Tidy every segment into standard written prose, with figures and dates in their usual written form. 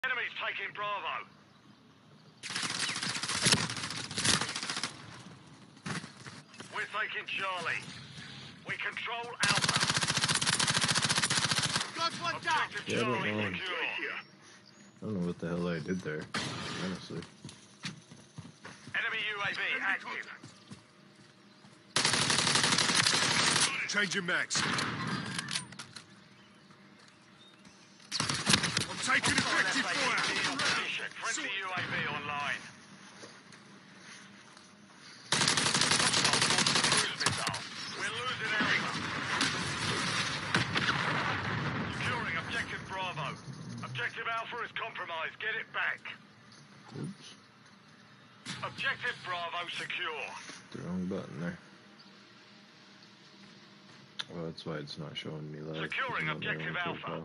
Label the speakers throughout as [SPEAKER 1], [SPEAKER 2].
[SPEAKER 1] Enemies taking Bravo. We're taking Charlie. We control Alpha. Got one down.
[SPEAKER 2] Yeah, I don't know what the hell I did there, honestly.
[SPEAKER 1] Enemy UAV active.
[SPEAKER 3] Changing max. I'm taking effective fire.
[SPEAKER 1] Friendly UAV online. We're losing Alpha. Securing objective Bravo. Objective Alpha is compromised. Get it back.
[SPEAKER 2] Oops.
[SPEAKER 1] Objective Bravo secure.
[SPEAKER 2] The wrong button there. Well, that's why it's not showing me live.
[SPEAKER 1] Securing objective Alpha.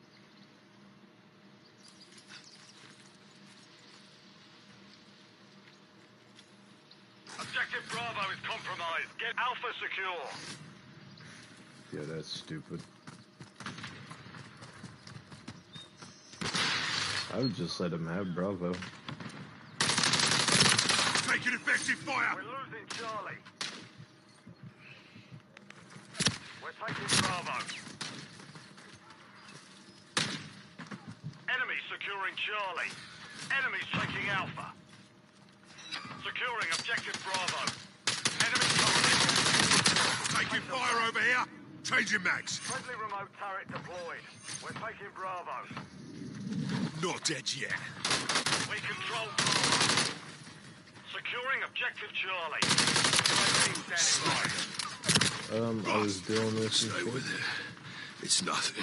[SPEAKER 1] Objective Bravo is compromised. Get Alpha secure.
[SPEAKER 2] Yeah, that's stupid. I would just let him have Bravo.
[SPEAKER 3] Taking effective fire.
[SPEAKER 1] We're losing Charlie. We're taking Bravo. Enemy securing Charlie. Enemies taking Alpha. Securing objective Bravo. Enemy coming.
[SPEAKER 3] Taking fire over here. Changing max.
[SPEAKER 1] Friendly remote turret deployed. We're taking Bravo.
[SPEAKER 3] Not dead yet.
[SPEAKER 1] We control Bravo. Securing objective Charlie.
[SPEAKER 2] I was doing this and
[SPEAKER 3] Stay
[SPEAKER 2] shit.
[SPEAKER 3] with it. It's nothing.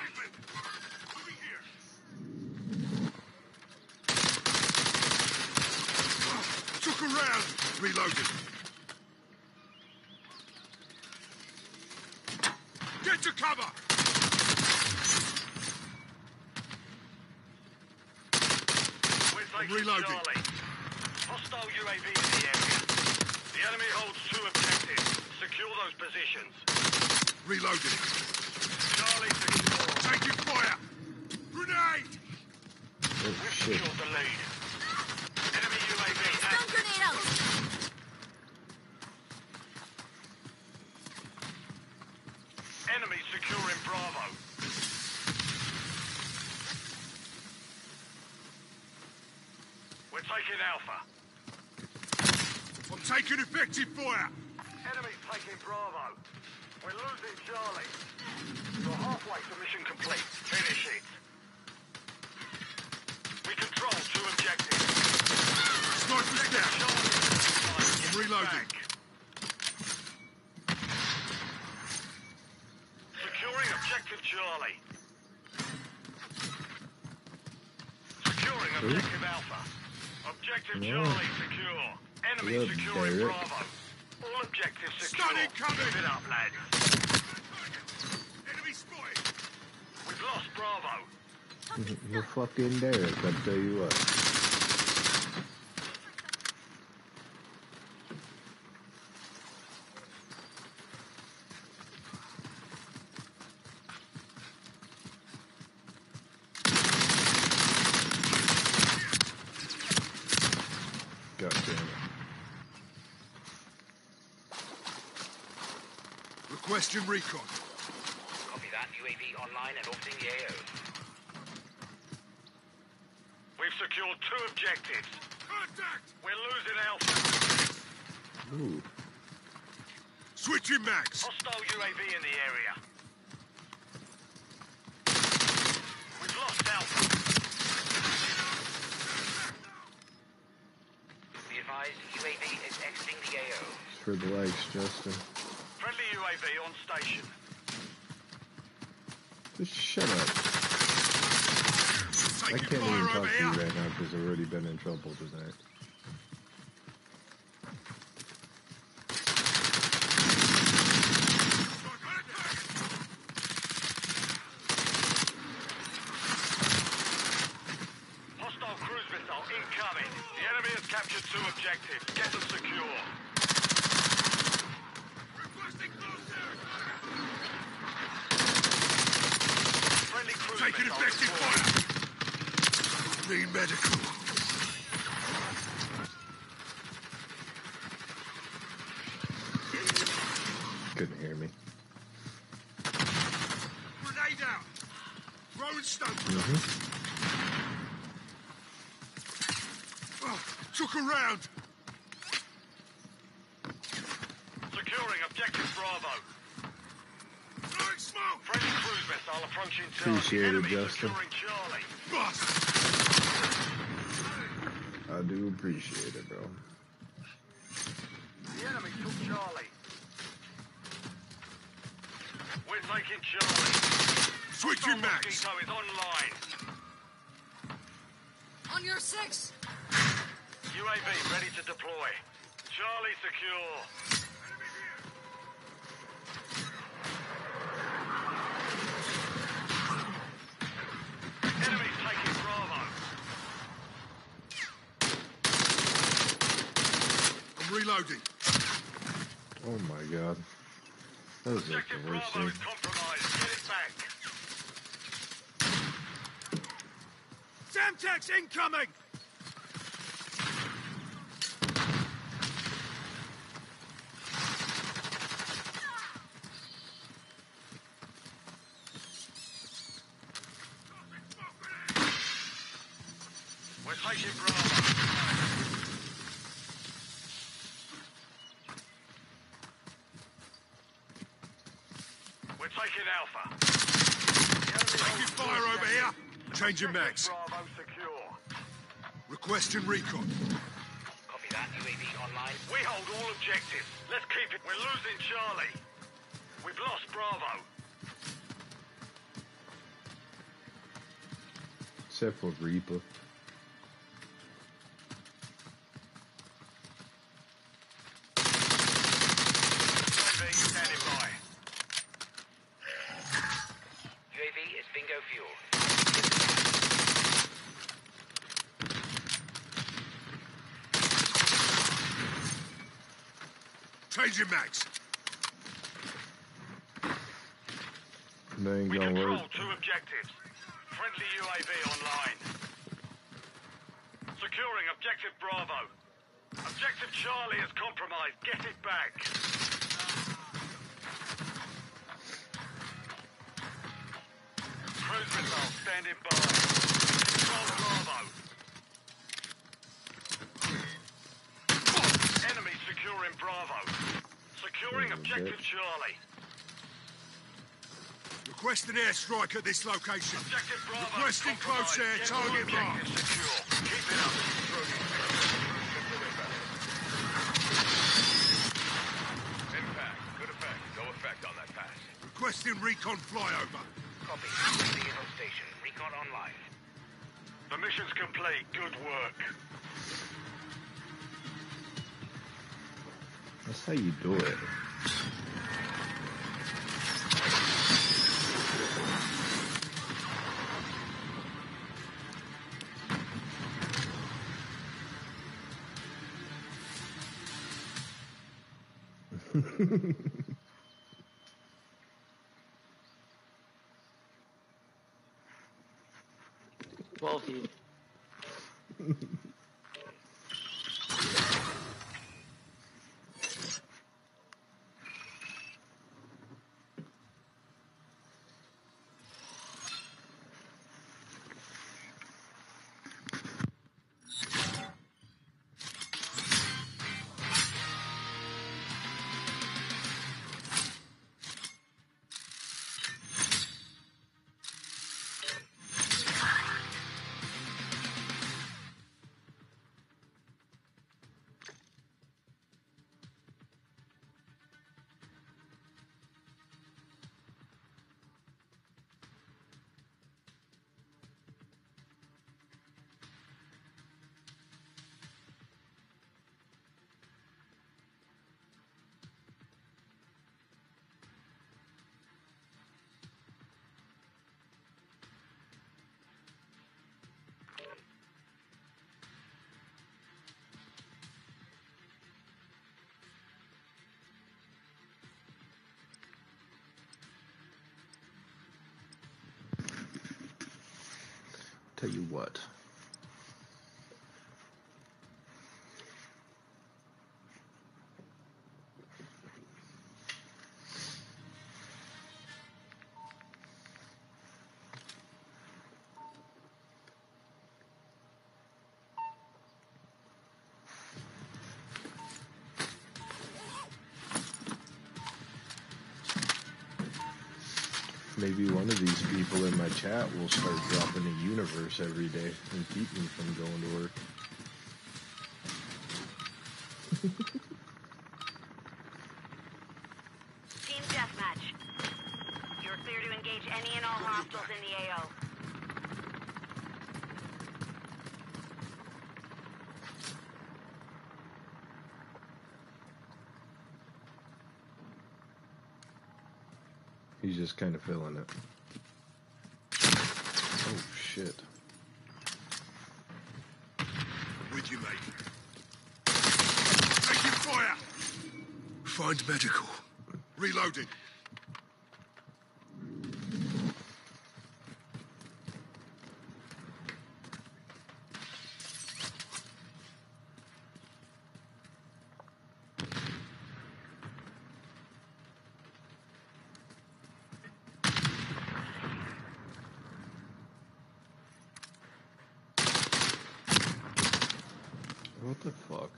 [SPEAKER 3] Took around. Reloading. Get to cover.
[SPEAKER 1] We're
[SPEAKER 3] Reloading.
[SPEAKER 1] Charlie. Hostile UAV in the area. The enemy holds 2 objectives. Secure those positions.
[SPEAKER 3] Reloading.
[SPEAKER 1] Charlie secure.
[SPEAKER 3] Taking fire. Grenade.
[SPEAKER 2] Oh,
[SPEAKER 1] We've
[SPEAKER 2] shit.
[SPEAKER 1] secured the lead. Enemy UAV
[SPEAKER 4] Stun
[SPEAKER 1] active.
[SPEAKER 4] grenade out!
[SPEAKER 1] Enemy securing Bravo. We're taking Alpha.
[SPEAKER 3] I'm taking effective fire.
[SPEAKER 1] Enemy's taking Bravo. We're losing Charlie. You're halfway to mission complete. Finish it. We control 2 objectives.
[SPEAKER 3] Sniper's down.
[SPEAKER 1] Charlie.
[SPEAKER 3] I'm reloading.
[SPEAKER 1] Securing objective Charlie. Securing objective Alpha. Objective
[SPEAKER 2] Yeah.
[SPEAKER 1] Charlie secure. Enemy
[SPEAKER 2] Good,
[SPEAKER 1] securing
[SPEAKER 2] Derek.
[SPEAKER 1] Bravo. All objectives secure.
[SPEAKER 3] Stun incoming.
[SPEAKER 1] Give it up, lads.
[SPEAKER 3] Enemy spotted.
[SPEAKER 1] We've lost Bravo.
[SPEAKER 2] You're fucking Derek, I'll tell you what. God damn it.
[SPEAKER 3] Requesting recon.
[SPEAKER 5] Copy that. UAV online and orbiting the AO.
[SPEAKER 1] We've secured 2 objectives.
[SPEAKER 3] Contact.
[SPEAKER 1] We're losing Alpha.
[SPEAKER 2] Ooh.
[SPEAKER 3] Switching max.
[SPEAKER 1] Hostile UAV in the area. We've lost Alpha.
[SPEAKER 5] Be advised, UAV is exiting the AO.
[SPEAKER 2] For the likes, Justin.
[SPEAKER 1] Friendly UAV on station.
[SPEAKER 2] Just shut up. I
[SPEAKER 3] Taking
[SPEAKER 2] can't even
[SPEAKER 3] fire
[SPEAKER 2] talk
[SPEAKER 3] over
[SPEAKER 2] to you
[SPEAKER 3] here.
[SPEAKER 2] right now because I've already been in trouble tonight.
[SPEAKER 1] Hostile cruise missile incoming. The enemy has captured 2 objectives. Get them secure.
[SPEAKER 3] Requesting closer.
[SPEAKER 1] Friendly cruise
[SPEAKER 3] Taking
[SPEAKER 1] missile
[SPEAKER 3] effective
[SPEAKER 1] deployed.
[SPEAKER 3] fire. Need medical.
[SPEAKER 2] Couldn't hear me.
[SPEAKER 3] Grenade out. Throwing stones. Oh, took a round.
[SPEAKER 1] Securing objective Bravo.
[SPEAKER 3] Throwing smoke.
[SPEAKER 1] Friendly cruise missile approaching
[SPEAKER 2] Appreciate it,
[SPEAKER 1] Enemy
[SPEAKER 2] Justin.
[SPEAKER 1] securing Charlie.
[SPEAKER 3] Bust.
[SPEAKER 2] I do appreciate it, bro.
[SPEAKER 1] The enemy took Charlie. We're taking Charlie.
[SPEAKER 3] Switching max.
[SPEAKER 1] Mosquito is online.
[SPEAKER 4] On your 6.
[SPEAKER 1] UAV ready to deploy. Charlie secure. Enemies taking Bravo.
[SPEAKER 3] I'm reloading.
[SPEAKER 2] Oh my god. That was like
[SPEAKER 1] Objective
[SPEAKER 2] the worst
[SPEAKER 1] Bravo
[SPEAKER 2] thing.
[SPEAKER 1] is compromised. Get it back.
[SPEAKER 3] Semtex incoming.
[SPEAKER 1] We're taking Bravo. We're taking Alpha.
[SPEAKER 3] Taking fire over here. Changing max.
[SPEAKER 1] Bravo secure.
[SPEAKER 3] Requesting recon.
[SPEAKER 5] Copy that. UAV online.
[SPEAKER 1] We hold all objectives. Let's keep it. We're losing Charlie. We've lost Bravo.
[SPEAKER 2] Except for Reaper.
[SPEAKER 1] UAV standing by.
[SPEAKER 5] UAV is bingo fuel.
[SPEAKER 3] Changing max.
[SPEAKER 2] That ain't
[SPEAKER 1] We
[SPEAKER 2] gonna
[SPEAKER 1] control
[SPEAKER 2] work.
[SPEAKER 1] 2 objectives. Friendly UAV online. Securing objective Bravo. Objective Charlie is compromised. Get it back. Cruise missile standing by. Control Bravo. Enemy securing Bravo. Securing objective Charlie.
[SPEAKER 3] Requesting airstrike at this location.
[SPEAKER 1] Objective Bravo.
[SPEAKER 3] Requesting close air,
[SPEAKER 1] Get all
[SPEAKER 3] target
[SPEAKER 1] objectives
[SPEAKER 3] marked.
[SPEAKER 1] secure. Keep it up.
[SPEAKER 6] Impact. Good effect. No effect on that pass.
[SPEAKER 3] Requesting recon flyover.
[SPEAKER 5] Copy. UAV is on station. Recon online.
[SPEAKER 1] The mission's complete. Good work.
[SPEAKER 2] That's how you do it.
[SPEAKER 7] Well, he.
[SPEAKER 2] Tell you what. Maybe one of these people in my chat will start dropping a universe every day and keep me from going to work.
[SPEAKER 4] Team deathmatch. You're clear to engage any and all hostiles in the AO.
[SPEAKER 2] He's just kind of feeling it. Oh, shit.
[SPEAKER 3] With you, mate. Taking fire! Find medical. Reloading.
[SPEAKER 2] What the fuck?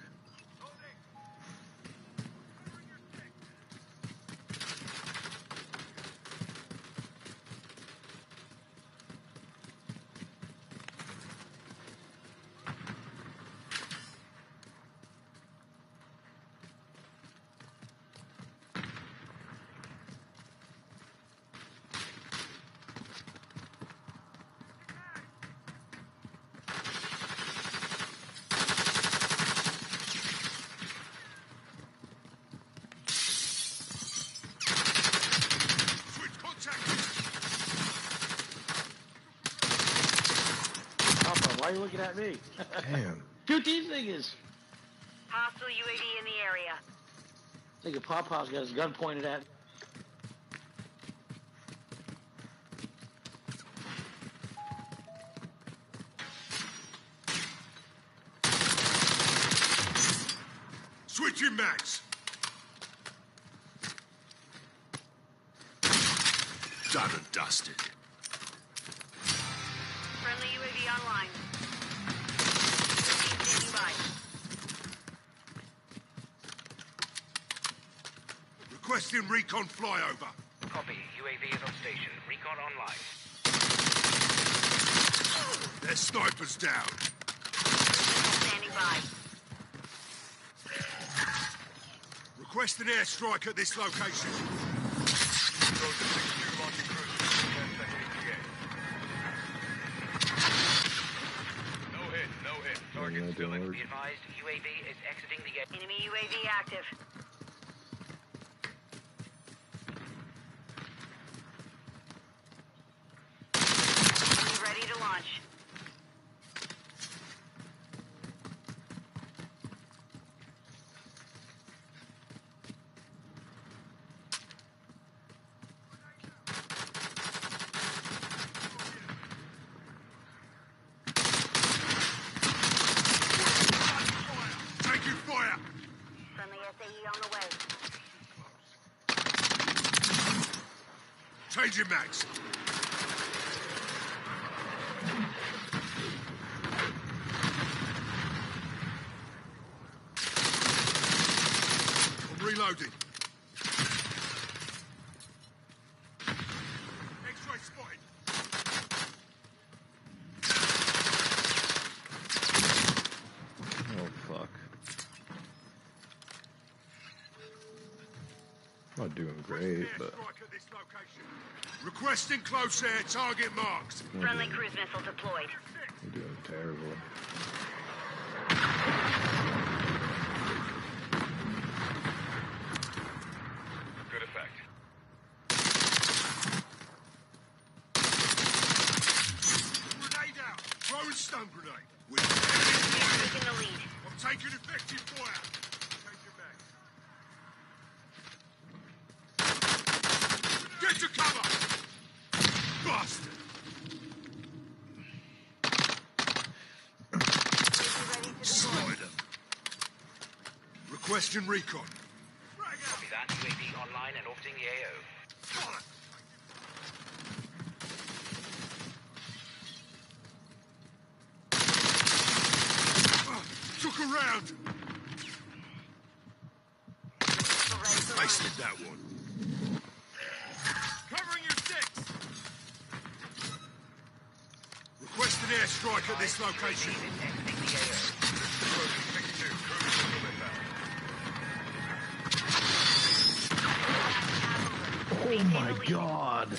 [SPEAKER 3] Switch contact.
[SPEAKER 7] Papa, why are you looking at me?
[SPEAKER 2] Damn.
[SPEAKER 7] Shoot these niggas.
[SPEAKER 4] Hostile UAV in the area.
[SPEAKER 7] Nigga, Papa's got his gun pointed at.
[SPEAKER 3] Switching mags. Done and dusted.
[SPEAKER 4] Friendly UAV online. Team standing by.
[SPEAKER 3] Requesting recon flyover.
[SPEAKER 5] Copy. UAV is on station. Recon online.
[SPEAKER 3] Their snipers down.
[SPEAKER 4] Standing by.
[SPEAKER 3] Request an airstrike at this location.
[SPEAKER 6] Control to 6-2 launching cruise. 10-second ETA. No hit, no hit. Target
[SPEAKER 2] that
[SPEAKER 6] still
[SPEAKER 2] didn't
[SPEAKER 6] in.
[SPEAKER 2] work.
[SPEAKER 5] Be advised, UAV is exiting the area.
[SPEAKER 4] Enemy UAV active. Enemy ready to launch.
[SPEAKER 3] Taking fire.
[SPEAKER 4] Friendly SAE on the way.
[SPEAKER 3] Changing mags. I'm reloading. X-ray spotted.
[SPEAKER 2] Oh, fuck. Not doing great, but
[SPEAKER 3] Airstrike at this location. Requesting close air. Target marked.
[SPEAKER 4] Friendly cruise missile deployed.
[SPEAKER 2] I'm doing terrible.
[SPEAKER 6] Good effect.
[SPEAKER 3] Grenade out. Throwing stun grenade.
[SPEAKER 4] We're taking the lead.
[SPEAKER 3] I'm taking effective fire. Changing mags. Get to cover. Bastard.
[SPEAKER 4] Ready to deploy.
[SPEAKER 3] Spider. Requesting recon.
[SPEAKER 5] Copy that. UAV online and orbiting the AO.
[SPEAKER 3] Took a round.
[SPEAKER 4] Missile ready to launch.
[SPEAKER 3] Wasted that one. Covering your six. an airstrike at this location.
[SPEAKER 5] UAV is exiting the AO.
[SPEAKER 6] Cruiser 62, cruise missile inbound.
[SPEAKER 2] Oh my god.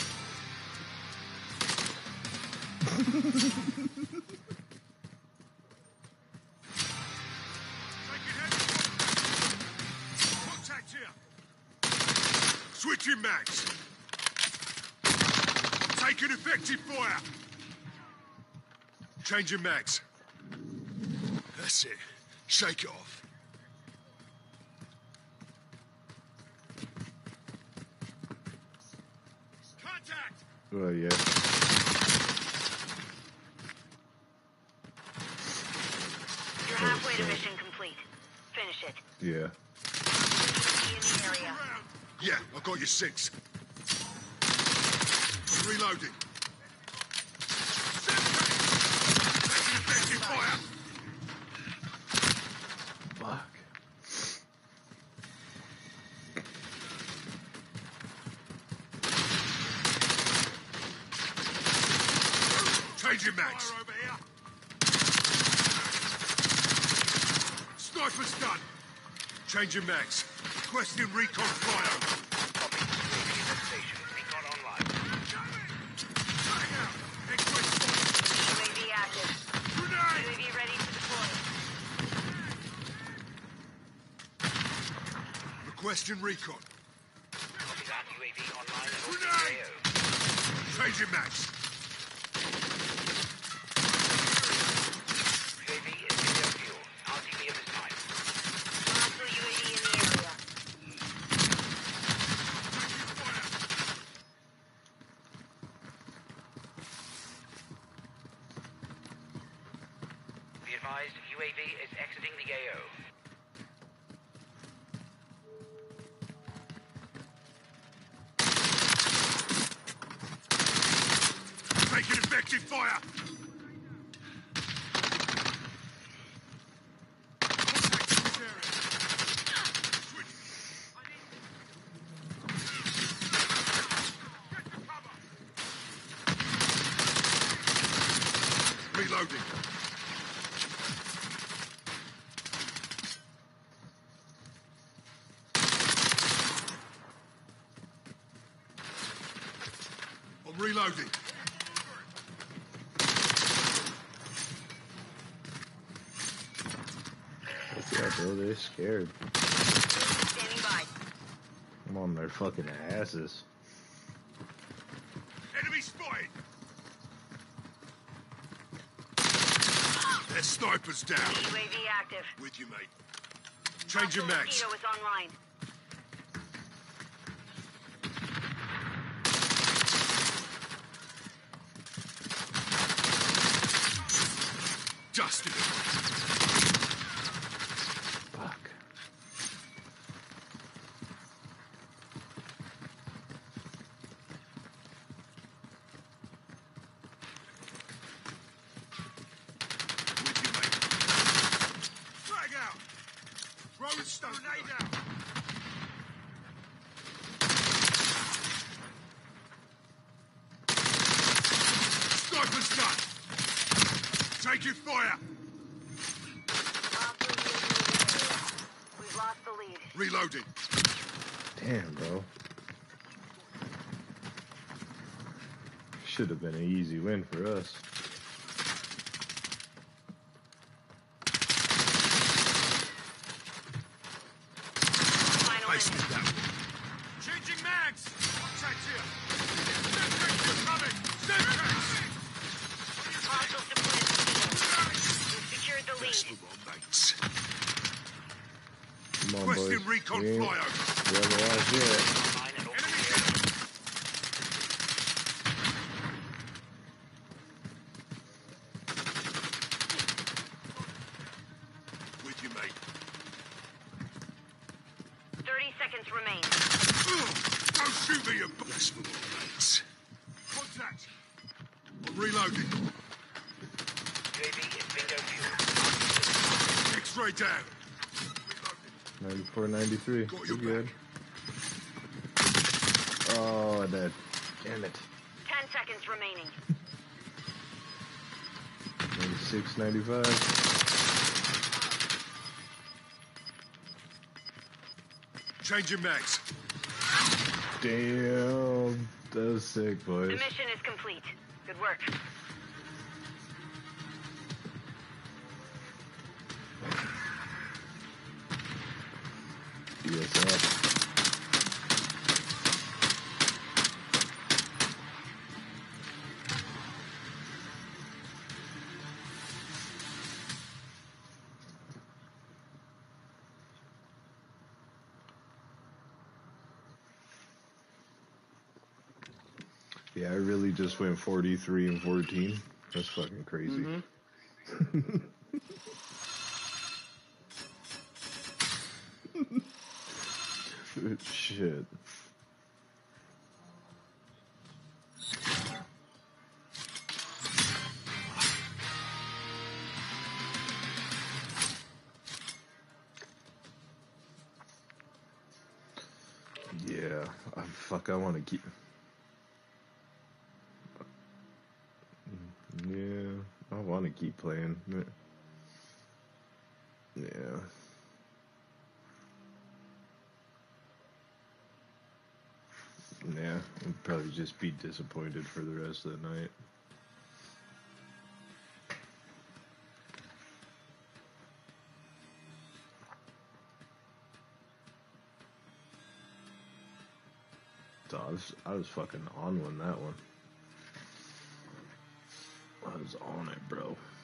[SPEAKER 3] Taking heavy contact here. Switching mags. Taking effective fire. Changing mags. That's it. Shake it off. Contact!
[SPEAKER 2] Oh yeah.
[SPEAKER 4] You're halfway to mission complete. Finish it.
[SPEAKER 2] Yeah.
[SPEAKER 4] Be in the area.
[SPEAKER 3] Yeah, I got your 6. Reloading. Taking effective fire.
[SPEAKER 2] Fuck.
[SPEAKER 3] Changing mags. Sniper's done. Changing mags. Requesting recon flyover.
[SPEAKER 5] Copy. UAV is at station. Recon online.
[SPEAKER 3] Flag out. Request fire.
[SPEAKER 4] UAV active.
[SPEAKER 3] Grenade.
[SPEAKER 4] UAV ready to deploy.
[SPEAKER 3] Requesting recon.
[SPEAKER 5] Copy that. UAV online and orbiting
[SPEAKER 3] Grenade.
[SPEAKER 5] the AO.
[SPEAKER 3] Changing mags.
[SPEAKER 5] UAV is bingo fuel. RTB at this time.
[SPEAKER 4] Hostile UAV in the area.
[SPEAKER 5] Be advised, UAV is exiting the AO.
[SPEAKER 3] Taking effective fire. Reloading. I'm reloading.
[SPEAKER 2] Yeah, bro, they're scared.
[SPEAKER 4] Standing by.
[SPEAKER 2] I'm on their fucking asses.
[SPEAKER 3] Enemy spotted. Their sniper's down.
[SPEAKER 4] UAV active.
[SPEAKER 3] With you, mate. Changing
[SPEAKER 4] Hostile
[SPEAKER 3] mags.
[SPEAKER 4] Mosquito is online.
[SPEAKER 3] Dusted it.
[SPEAKER 2] Fuck.
[SPEAKER 3] With you, mate. Flag out. Throwing stone. Grenade out. Sniper's done. Taking fire.
[SPEAKER 4] Hostile UAV in the area. We've lost the lead.
[SPEAKER 3] Reloading.
[SPEAKER 2] Damn, bro. Should have been an easy win for us.
[SPEAKER 4] Final
[SPEAKER 3] Facing
[SPEAKER 4] minute.
[SPEAKER 3] it down. Changing mags. Contact here. Sentries coming. Sentries.
[SPEAKER 4] Hostiles deployed mosquito. We've secured the
[SPEAKER 3] That's
[SPEAKER 4] lead.
[SPEAKER 3] the wrong mates.
[SPEAKER 2] Come on,
[SPEAKER 3] Requesting
[SPEAKER 2] boys.
[SPEAKER 3] recon
[SPEAKER 2] We ain't-
[SPEAKER 3] flyover.
[SPEAKER 2] we haven't lost yet.
[SPEAKER 5] Online and orbiting
[SPEAKER 3] Enemy
[SPEAKER 5] the AO.
[SPEAKER 3] hit. With you, mate.
[SPEAKER 4] 30 seconds remain.
[SPEAKER 3] Ugh, don't shoot me, you that's for all mates. Contact. I'm reloading.
[SPEAKER 5] UAV is bingo fuel.
[SPEAKER 3] X-ray down.
[SPEAKER 2] 94, 93.
[SPEAKER 3] Got
[SPEAKER 2] We're
[SPEAKER 3] your
[SPEAKER 2] good.
[SPEAKER 3] back.
[SPEAKER 2] Oh, that. Damn it.
[SPEAKER 4] 10 seconds remaining.
[SPEAKER 2] $6.95.
[SPEAKER 3] Changing mags.
[SPEAKER 2] Damn, that was sick,
[SPEAKER 4] The
[SPEAKER 2] boys.
[SPEAKER 4] mission is complete. Good work.
[SPEAKER 2] Yes, yeah, I really just went 43 and 14. That's fucking crazy. Shit. Yeah, I want to keep. Yeah, I want to keep playing. Yeah. Yeah, I'll probably just be disappointed for the rest of the night. So I was fucking on that one. I was on it, bro.